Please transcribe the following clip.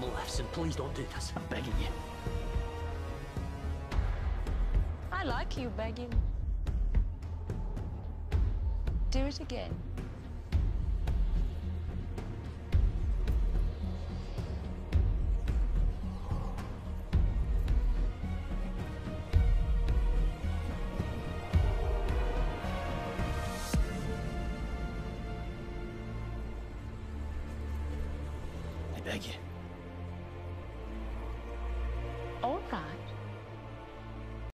Maleficent, please don't do this. I'm begging you. I like you begging. Do it again. I beg you.